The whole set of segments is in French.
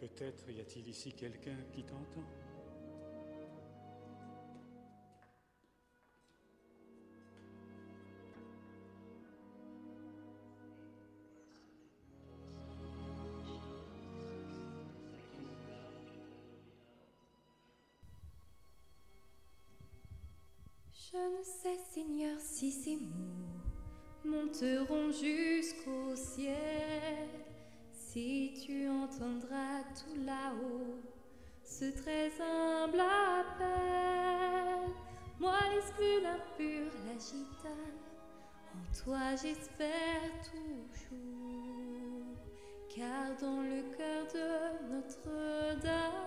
Peut-être y a-t-il ici quelqu'un qui t'entend. Je ne sais, Seigneur, si ces mots monteront jusqu'au ciel, si tu entendras tout là-haut ce très humble appel. Moi, l'exclu, l'impur, la gitane, en toi j'espère toujours, car dans le cœur de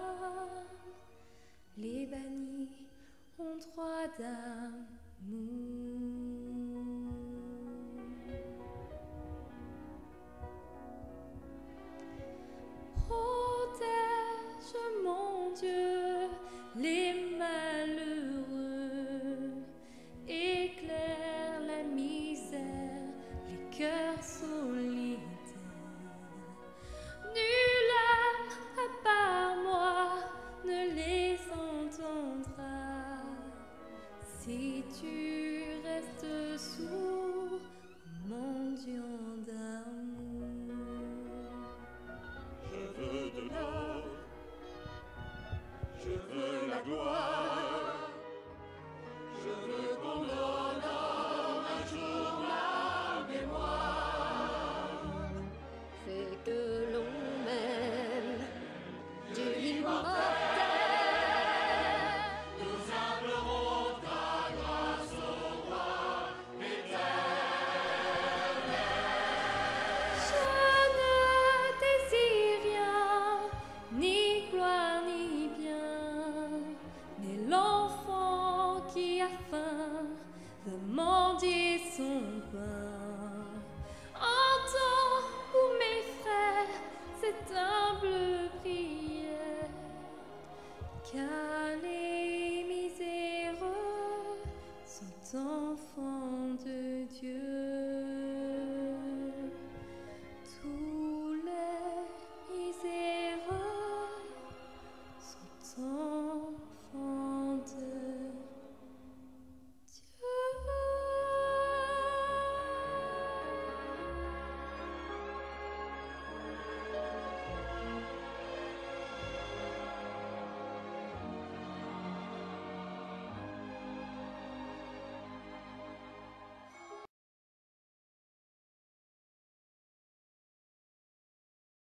Notre-Dame, les bannis ont droit d'amour.